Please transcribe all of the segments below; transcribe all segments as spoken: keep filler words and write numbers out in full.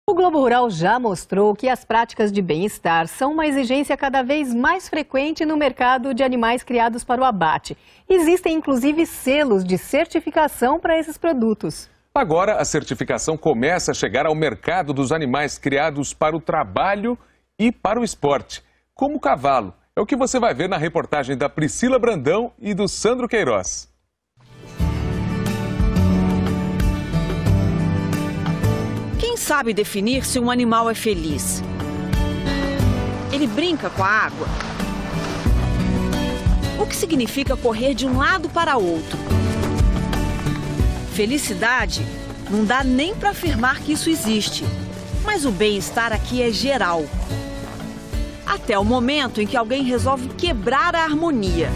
O Globo Rural já mostrou que as práticas de bem-estar são uma exigência cada vez mais frequente no mercado de animais criados para o abate. Existem inclusive selos de certificação para esses produtos. Agora a certificação começa a chegar ao mercado dos animais criados para o trabalho e para o esporte, como o cavalo. É o que você vai ver na reportagem da Priscila Brandão e do Sandro Queiroz. Quem sabe definir se um animal é feliz? Ele brinca com a água? O que significa correr de um lado para outro? Felicidade? Não dá nem para afirmar que isso existe. Mas o bem-estar aqui é geral. Até o momento em que alguém resolve quebrar a harmonia.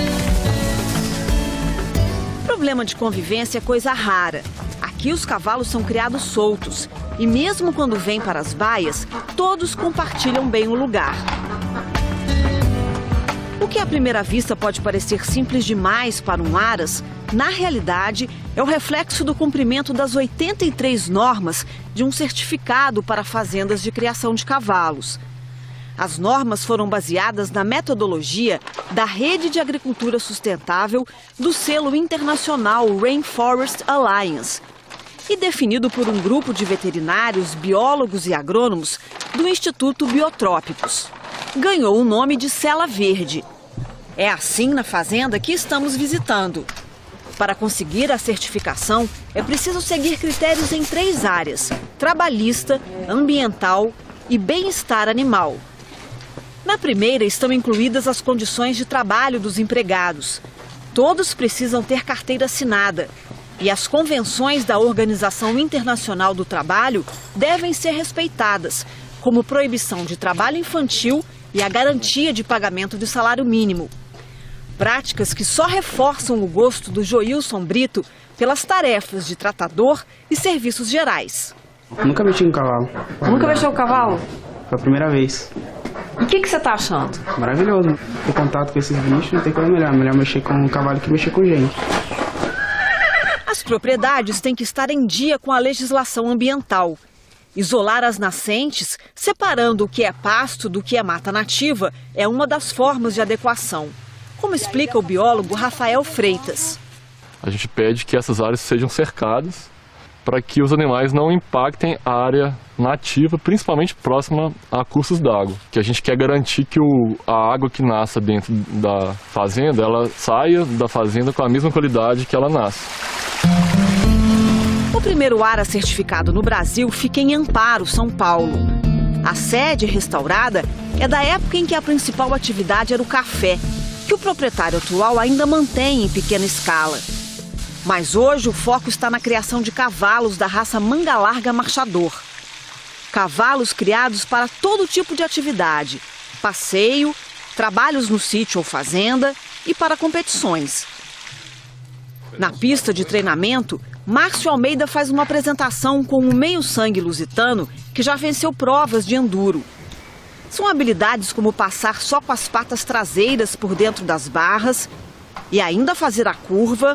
Problema de convivência é coisa rara. Aqui os cavalos são criados soltos e mesmo quando vêm para as baias, todos compartilham bem o lugar. O que à primeira vista pode parecer simples demais para um aras, na realidade é o reflexo do cumprimento das oitenta e três normas de um certificado para fazendas de criação de cavalos. As normas foram baseadas na metodologia da Rede de Agricultura Sustentável do selo internacional Rainforest Alliance e definido por um grupo de veterinários, biólogos e agrônomos do Instituto Biotrópicos. Ganhou o nome de Sela Verde. É assim na fazenda que estamos visitando. Para conseguir a certificação, é preciso seguir critérios em três áreas: trabalhista, ambiental e bem-estar animal. Na primeira estão incluídas as condições de trabalho dos empregados. Todos precisam ter carteira assinada. E as convenções da Organização Internacional do Trabalho devem ser respeitadas, como proibição de trabalho infantil e a garantia de pagamento de salário mínimo. Práticas que só reforçam o gosto do Joilson Brito pelas tarefas de tratador e serviços gerais. Nunca mexi com cavalo. Nunca mexeu com cavalo? Foi a primeira vez. E o que, que você está achando? Maravilhoso. Ter contato com esses bichos não tem coisa melhor. Melhor mexer com um cavalo que mexer com gente. As propriedades têm que estar em dia com a legislação ambiental. Isolar as nascentes, separando o que é pasto do que é mata nativa, é uma das formas de adequação, como explica o biólogo Rafael Freitas. A gente pede que essas áreas sejam cercadas para que os animais não impactem a área nativa, principalmente próxima a cursos d'água. Que a gente quer garantir que o, a água que nasce dentro da fazenda, ela saia da fazenda com a mesma qualidade que ela nasce. O primeiro ara certificado no Brasil fica em Amparo, São Paulo. A sede restaurada é da época em que a principal atividade era o café, que o proprietário atual ainda mantém em pequena escala. Mas hoje o foco está na criação de cavalos da raça Manga Larga Marchador. Cavalos criados para todo tipo de atividade, passeio, trabalhos no sítio ou fazenda e para competições. Na pista de treinamento, Márcio Almeida faz uma apresentação com o meio-sangue lusitano que já venceu provas de enduro. São habilidades como passar só com as patas traseiras por dentro das barras e ainda fazer a curva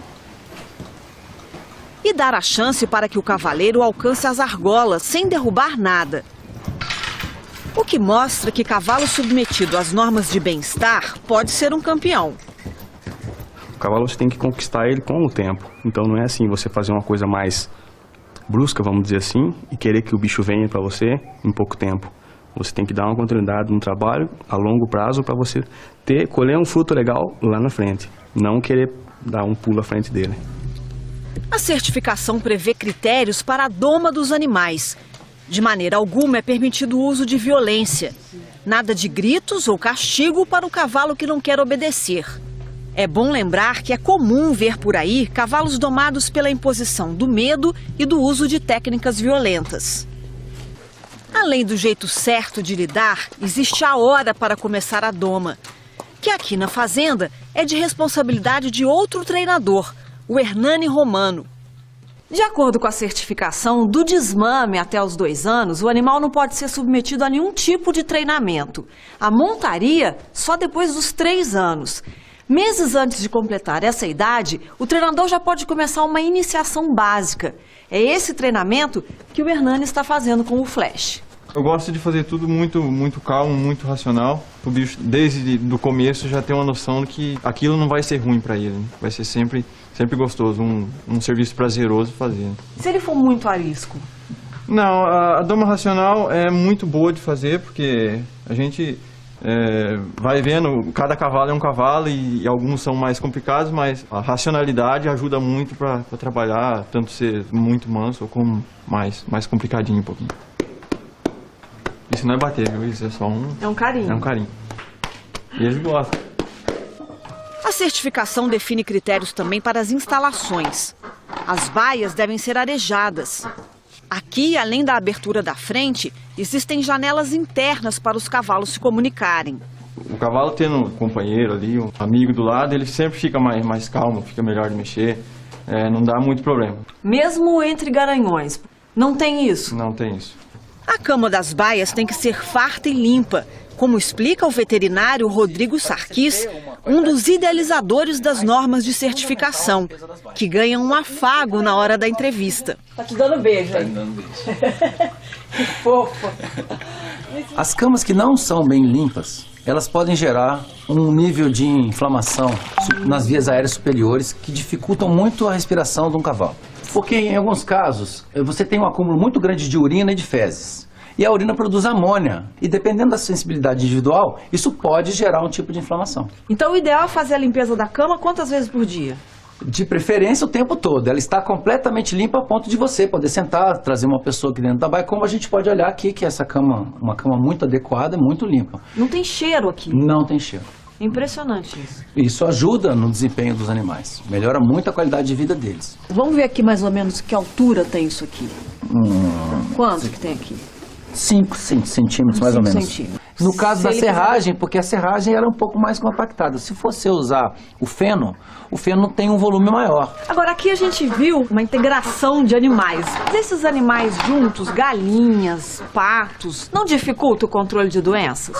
e dar a chance para que o cavaleiro alcance as argolas sem derrubar nada. O que mostra que cavalo submetido às normas de bem-estar pode ser um campeão. O cavalo você tem que conquistar ele com o tempo. Então não é assim você fazer uma coisa mais brusca, vamos dizer assim, e querer que o bicho venha para você em pouco tempo. Você tem que dar uma continuidade no trabalho a longo prazo para você ter, colher um fruto legal lá na frente. Não querer dar um pulo à frente dele. A certificação prevê critérios para a doma dos animais. De maneira alguma é permitido o uso de violência. Nada de gritos ou castigo para o cavalo que não quer obedecer. É bom lembrar que é comum ver por aí cavalos domados pela imposição do medo e do uso de técnicas violentas. Além do jeito certo de lidar, existe a hora para começar a doma, que aqui na fazenda é de responsabilidade de outro treinador, o Hernani Romano. De acordo com a certificação, do desmame até os dois anos, o animal não pode ser submetido a nenhum tipo de treinamento. A montaria só depois dos três anos. Meses antes de completar essa idade, o treinador já pode começar uma iniciação básica. É esse treinamento que o Hernani está fazendo com o Flash. Eu gosto de fazer tudo muito, muito calmo, muito racional. O bicho, desde o começo, já tem uma noção de que aquilo não vai ser ruim para ele. Né? Vai ser sempre, sempre gostoso, um, um serviço prazeroso fazer. Se ele for muito arisco? Não, a, a doma racional é muito boa de fazer, porque a gente é, vai vendo, cada cavalo é um cavalo e, e alguns são mais complicados, mas a racionalidade ajuda muito para trabalhar, tanto ser muito manso como mais, mais complicadinho um pouquinho. Isso não é bater, viu? Isso é só um... É um carinho. É um carinho. E eles gostam. A certificação define critérios também para as instalações. As baias devem ser arejadas. Aqui, além da abertura da frente, existem janelas internas para os cavalos se comunicarem. O cavalo tendo um companheiro ali, um amigo do lado, ele sempre fica mais, mais calmo, fica melhor de mexer. É, não dá muito problema. Mesmo entre garanhões, não tem isso? Não tem isso. A cama das baias tem que ser farta e limpa, como explica o veterinário Rodrigo Sarquis, um dos idealizadores das normas de certificação, que ganham um afago na hora da entrevista. Tá te dando beijo, hein? Tá me dando beijo. Que fofo. As camas que não são bem limpas, elas podem gerar um nível de inflamação nas vias aéreas superiores que dificultam muito a respiração de um cavalo. Porque em alguns casos, você tem um acúmulo muito grande de urina e de fezes. E a urina produz amônia. E dependendo da sensibilidade individual, isso pode gerar um tipo de inflamação. Então o ideal é fazer a limpeza da cama quantas vezes por dia? De preferência o tempo todo. Ela está completamente limpa a ponto de você poder sentar, trazer uma pessoa aqui dentro da baia, como a gente pode olhar aqui, que essa cama, uma cama muito adequada, muito limpa. Não tem cheiro aqui? Não tem cheiro. Impressionante isso. Isso ajuda no desempenho dos animais. Melhora muito a qualidade de vida deles. Vamos ver aqui mais ou menos que altura tem isso aqui. Hum, Quanto que tem aqui? cinco centímetros, mais ou menos. Centímetros. No caso Se da ele serragem, quiser... porque a serragem era um pouco mais compactada. Se você usar o feno, o feno tem um volume maior. Agora, aqui a gente viu uma integração de animais. Mas esses animais juntos, galinhas, patos, não dificulta o controle de doenças?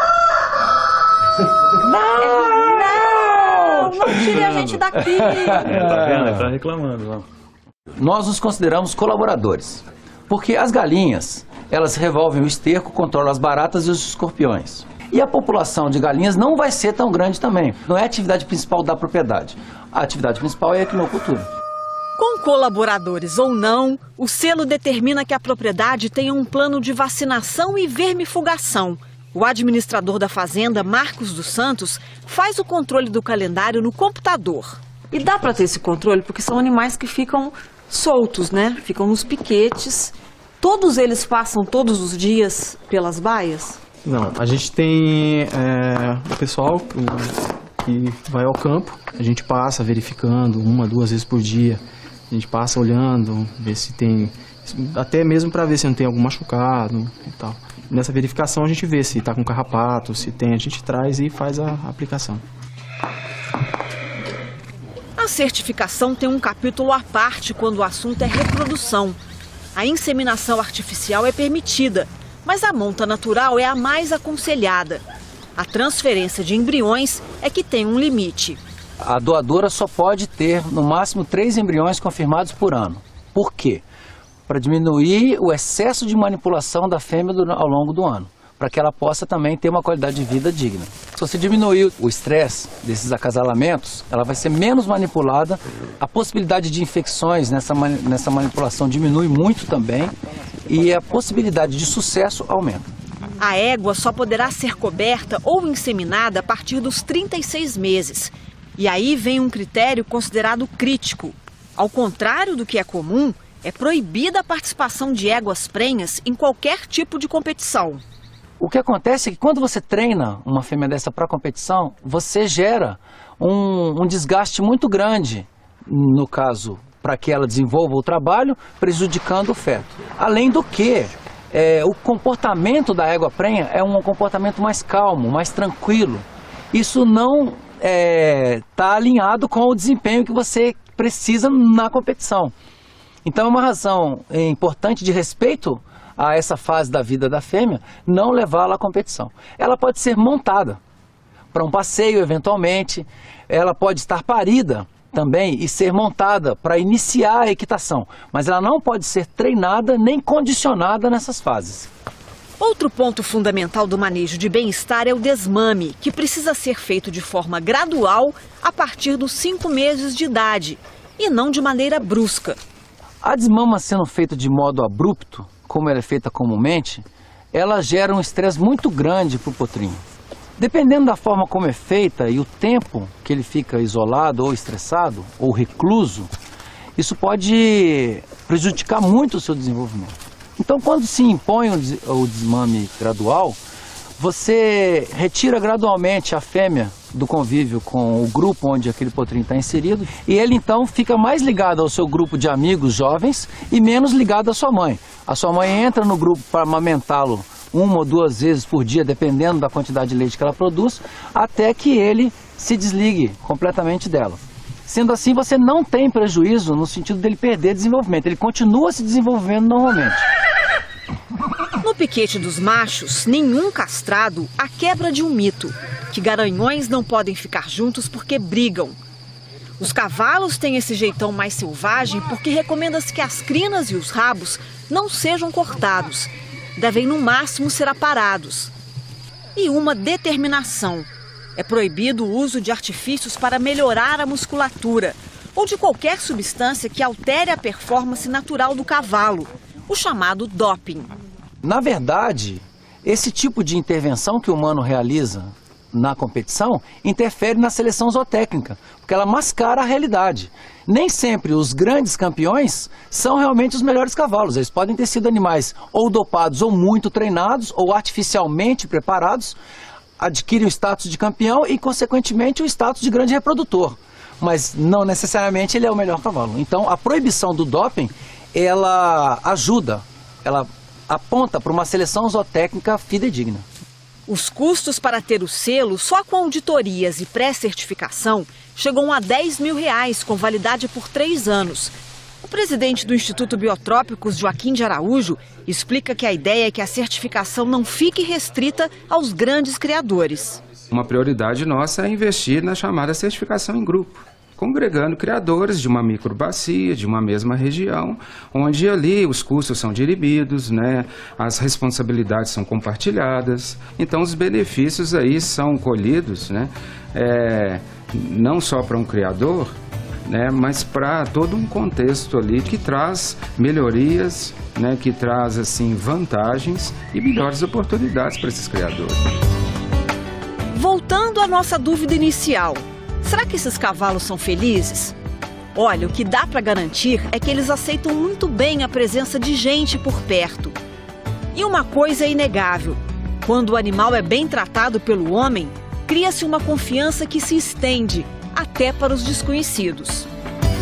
Não! Não! Não tire a gente daqui! Tá vendo? Ele tá reclamando lá. Nós nos consideramos colaboradores, porque as galinhas, elas revolvem o esterco, controlam as baratas e os escorpiões. E a população de galinhas não vai ser tão grande também. Não é a atividade principal da propriedade. A atividade principal é a equinocultura. Com colaboradores ou não, o selo determina que a propriedade tenha um plano de vacinação e vermifugação. O administrador da fazenda, Marcos dos Santos, faz o controle do calendário no computador. E dá para ter esse controle porque são animais que ficam soltos, né? Ficam nos piquetes. Todos eles passam todos os dias pelas baias? Não, a gente tem é, o pessoal que vai ao campo, a gente passa verificando uma, duas vezes por dia. A gente passa olhando, ver se tem, até mesmo para ver se não tem algum machucado e tal. Nessa verificação a gente vê se está com carrapato, se tem, a gente traz e faz a aplicação. A certificação tem um capítulo à parte quando o assunto é reprodução. A inseminação artificial é permitida, mas a monta natural é a mais aconselhada. A transferência de embriões é que tem um limite. A doadora só pode ter, no máximo, três embriões confirmados por ano. Por quê? Para diminuir o excesso de manipulação da fêmea ao longo do ano, para que ela possa também ter uma qualidade de vida digna. Se você diminuir o estresse desses acasalamentos, ela vai ser menos manipulada, a possibilidade de infecções nessa, nessa manipulação diminui muito também e a possibilidade de sucesso aumenta. A égua só poderá ser coberta ou inseminada a partir dos trinta e seis meses. E aí vem um critério considerado crítico. Ao contrário do que é comum, é proibida a participação de éguas prenhas em qualquer tipo de competição. O que acontece é que quando você treina uma fêmea dessa para competição, você gera um, um desgaste muito grande, no caso, para que ela desenvolva o trabalho, prejudicando o feto. Além do que, é, o comportamento da égua prenha é um comportamento mais calmo, mais tranquilo. Isso não está é, alinhado com o desempenho que você precisa na competição. Então é uma razão importante de respeito a essa fase da vida da fêmea, não levá-la à competição. Ela pode ser montada para um passeio, eventualmente, ela pode estar parida também e ser montada para iniciar a equitação, mas ela não pode ser treinada nem condicionada nessas fases. Outro ponto fundamental do manejo de bem-estar é o desmame, que precisa ser feito de forma gradual a partir dos cinco meses de idade e não de maneira brusca. A desmama sendo feita de modo abrupto, como ela é feita comumente, ela gera um estresse muito grande para o potrinho. Dependendo da forma como é feita e o tempo que ele fica isolado ou estressado ou recluso, isso pode prejudicar muito o seu desenvolvimento. Então, quando se impõe o desmame gradual, você retira gradualmente a fêmea do convívio com o grupo onde aquele potrinho está inserido e ele então fica mais ligado ao seu grupo de amigos jovens e menos ligado à sua mãe. A sua mãe entra no grupo para amamentá-lo uma ou duas vezes por dia, dependendo da quantidade de leite que ela produz, até que ele se desligue completamente dela. Sendo assim, você não tem prejuízo no sentido dele perder desenvolvimento, ele continua se desenvolvendo normalmente. No piquete dos machos, nenhum castrado a quebra de um mito, que garanhões não podem ficar juntos porque brigam. Os cavalos têm esse jeitão mais selvagem porque recomenda-se que as crinas e os rabos não sejam cortados, devem no máximo ser aparados. E uma determinação: é proibido o uso de artifícios para melhorar a musculatura ou de qualquer substância que altere a performance natural do cavalo, o chamado doping. Na verdade, esse tipo de intervenção que o humano realiza na competição interfere na seleção zootécnica, porque ela mascara a realidade. Nem sempre os grandes campeões são realmente os melhores cavalos. Eles podem ter sido animais ou dopados ou muito treinados ou artificialmente preparados, adquirem o status de campeão e, consequentemente, o status de grande reprodutor. Mas não necessariamente ele é o melhor cavalo. Então, a proibição do doping, ela ajuda, ela aponta para uma seleção zootécnica fidedigna. Os custos para ter o selo, só com auditorias e pré-certificação, chegam a dez mil reais, com validade por três anos. O presidente do Instituto Biotrópicos, Joaquim de Araújo, explica que a ideia é que a certificação não fique restrita aos grandes criadores. Uma prioridade nossa é investir na chamada certificação em grupo, congregando criadores de uma microbacia, de uma mesma região, onde ali os custos são diribidos, né? As responsabilidades são compartilhadas. Então os benefícios aí são colhidos, né? É, não só para um criador, né? Mas para todo um contexto ali que traz melhorias, né? Que traz assim vantagens e melhores oportunidades para esses criadores. Voltando à nossa dúvida inicial, será que esses cavalos são felizes? Olha, o que dá para garantir é que eles aceitam muito bem a presença de gente por perto. E uma coisa é inegável: quando o animal é bem tratado pelo homem, cria-se uma confiança que se estende até para os desconhecidos.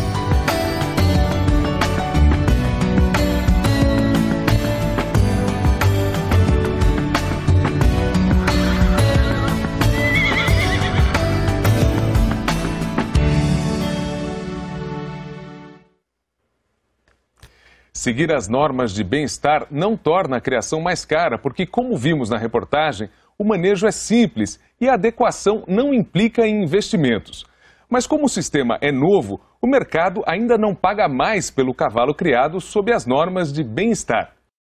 Seguir as normas de bem-estar não torna a criação mais cara, porque, como vimos na reportagem, o manejo é simples e a adequação não implica em investimentos. Mas como o sistema é novo, o mercado ainda não paga mais pelo cavalo criado sob as normas de bem-estar.